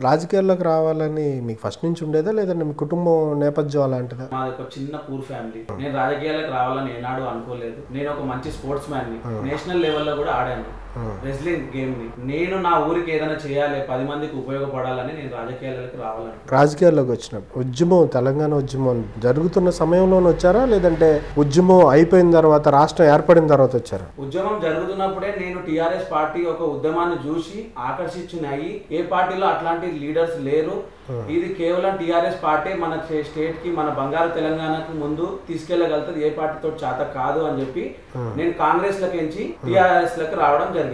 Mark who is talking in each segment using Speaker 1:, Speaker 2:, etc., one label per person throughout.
Speaker 1: రాజకీయాల్లోకి రావాలని మీకు ఫస్ట్ నుంచి ఉండేదా లేదంటే మీ కుటుంబం నేపథ్యం అలాంటిదా?
Speaker 2: మాది ఒక చిన్న పూర్ ఫ్యామిలీ. నేను రాజకీయాలకు రావాలని ఏనాడు అనుకోలేదు. నేను ఒక మంచి స్పోర్ట్స్ మ్యాన్ ని, నేషనల్ లెవెల్లో కూడా ఆడాను రెజ్లింగ్ గేమ్ ని. నేను నా ఊరికి ఏదైనా చేయాలి, 10 మందికి ఉపయోగపడాలని నేను రాజకీయాలకు రావాలని.
Speaker 1: రాజకీయాల్లోకి వచ్చినప్పుడు ఉద్యమం, తెలంగాణ ఉద్యమం జరుగుతున్న సమయంలోనే వచ్చారా లేదంటే ఉద్యమం అయిపోయిన తర్వాత రాష్ట్రం ఏర్పడిన తర్వాత వచ్చారా?
Speaker 2: ఉద్యమం జరుగుతున్నప్పుడే నేను టీఆర్ఎస్ పార్టీ ఒక ఉద్యమాన్ని చూసి ఆకర్షించున్నాయి. ఏ పార్టీలో అట్లాంటి లీడర్స్ లేరు. ఇది కేవలం టీఆర్ఎస్ పార్టీ మన స్టేట్ కి, మన బంగారు తెలంగాణకు ముందు తీసుకెళ్లగలుగుతుంది. ఏ పార్టీతో చేత కాదు అని చెప్పి నేను కాంగ్రెస్ లకి ఎంచి టీఆర్ఎస్ లకు రావడం జరిగింది.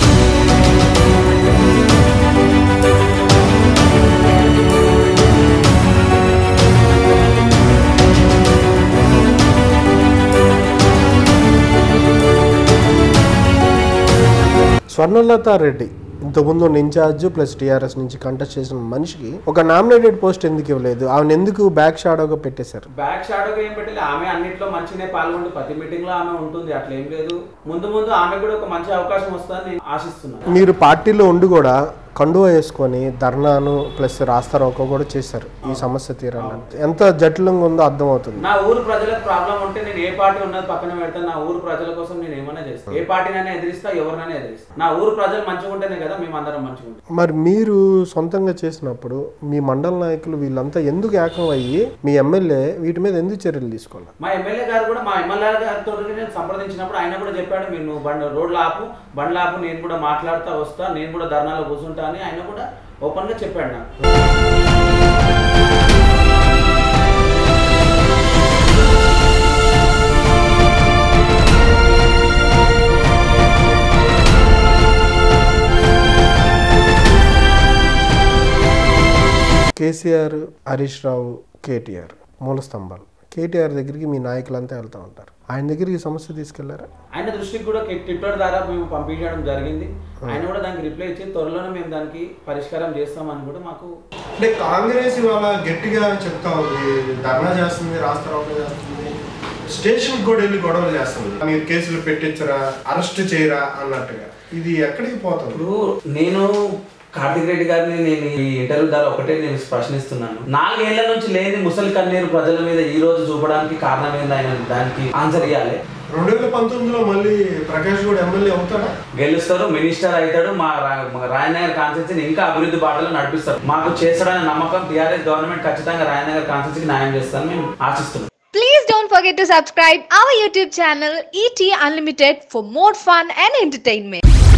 Speaker 1: స్వర్ణలత రెడ్డి ఇంతకుముందు ఇన్ఛార్జ్ ప్లస్ టీఆర్ఎస్ నుంచి కంటెస్ట్ చేసిన మనిషికి ఒక నామినేటెడ్ పోస్ట్ ఎందుకు ఇవ్వలేదు? ఆమెను ఎందుకు బ్యాక్ షాడోగా పెట్టేశారు?
Speaker 2: బ్యాక్ షాడోగా ఏం పెట్టలేదు. ఆమె అన్నింటిలో మంచిగానే పాల్గొంటూ ప్రతి మీటింగ్ లో ఆమె ఉంటుంది. అట్లా ఏం లేదు. ముందు ఆమె కూడా ఒక మంచి అవకాశం వస్తుందని నేను ఆశిస్తున్నాను.
Speaker 1: మీరు పార్టీలో ఉండి కూడా కండువా వేసుకొని ధర్నాను ప్లస్ రాస్తారోకో కూడా చేశారు ఈ సమస్య తీరాలని. ఎంత జటిలంగా ఉందో అర్థమవుతుంది.
Speaker 2: నా ఊరు ప్రజలకు ప్రాబ్లం ఉంటే నేను ఏ పార్టీ ఉన్నది పక్కన పెడతాను. నా ఊరు ప్రజల కోసం నేను ఏమైనా చేస్తాను. ఏ పార్టీనైనా ఎదిరిస్తా, ఎవరినైనా ఎదిరిస్తా. నా ఊరు ప్రజలు మంచిగా ఉంటేనే కదా మేము అందరం మంచిగా ఉంటాం.
Speaker 1: మరి మీరు సొంతంగా చేసినప్పుడు మీ మండల నాయకులు వీళ్ళంతా ఎందుకు ఏకం అయ్యి మీ ఎమ్మెల్యే వీటి మీద ఎందుకు చర్యలు తీసుకోవాలి?
Speaker 2: మా ఎమ్మెల్యే గారు కూడా, మా ఎమ్మెల్యే గారితో నేను సంప్రదించినప్పుడు ఆయన కూడా చెప్పాడు, మీరు రోడ్లు ఆపు, బండ్లు ఆపు, నేను కూడా మాట్లాడుతూ వస్తా, నేను కూడా ధర్నాలో కూర్చుంటా అని ఆయన కూడా ఓపెన్ గా చెప్పాడు నాకు.
Speaker 1: కేసీఆర్, హరీష్ రావు, కేటీఆర్ మూల స్తంభాలు. కేటీఆర్ దగ్గరికి మీ నాయకులంతా వెళ్తూ ఉంటారు. ఆయన దగ్గరికి ఈ సమస్య తీసుకెళ్లారా?
Speaker 2: ఆయన దృష్టికి కూడా ట్విట్టర్ ద్వారా మేము పంపించడం జరిగింది. ఆయన కూడా దానికి రిప్లై ఇచ్చి త్వరలోనే మేము దానికి పరిష్కారం చేస్తామని కూడా మాకు.
Speaker 1: అంటే కాంగ్రెస్ ఇవాళ గట్టిగా చెప్తా ఉంది, ధర్నా చేస్తుంది, రాస్తారోకో చేస్తుంది, స్టేషన్ కూడా వెళ్ళి గొడవలు చేస్తుంది. మీరు కేసులు పెట్టించరా, అరెస్ట్ చేయరా అన్నట్టుగా. ఇది ఎక్కడికి పోతుంది?
Speaker 2: ఇప్పుడు నేను కార్తిక్ రెడ్డి గారిని నేను ఈ ఇంటర్వ్యూ ద్వారా ఒకటే నేను ప్రశ్నిస్తున్నాను. 4 ఏళ్ల నుంచి లేని ముసలి కన్నీరు ప్రజల మీద ఈ రోజు చూపడానికి కారణం ఏంది? ఆయన దానికి ఆన్సర్ ఇవ్వాలి.
Speaker 1: 2019లో మళ్ళీ ప్రకాష్ కూడా ఎమ్మెల్యే అవుతాడా?
Speaker 2: గెలుస్తారు, మినిస్టర్ అవుతాడు. మా రాయనగర్ కాన్స్టిట్యూన్సీని ఇంకా అభివృద్ధి బాటలో నడిపిస్తారు. మాకు చేస్తాడనే నమ్మకం టీఆర్ఎస్ గవర్నమెంట్ ఖచ్చితంగా రాయనగర్ కాన్స్టిట్యూన్సీకి న్యాయం చేస్తారని మేము ఆశిస్తున్నాం.
Speaker 3: Please don't forget to subscribe our YouTube channel ET Unlimited for more fun and entertainment.